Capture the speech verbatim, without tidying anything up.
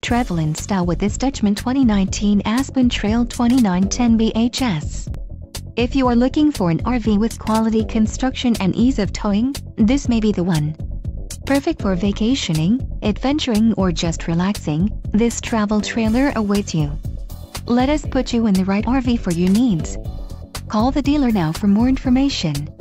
Travel in style with this Dutchmen twenty nineteen Aspen Trail twenty-nine ten B H S. If you are looking for an R V with quality construction and ease of towing, this may be the one. Perfect for vacationing, adventuring or just relaxing, this travel trailer awaits you. Let us put you in the right R V for your needs. Call the dealer now for more information.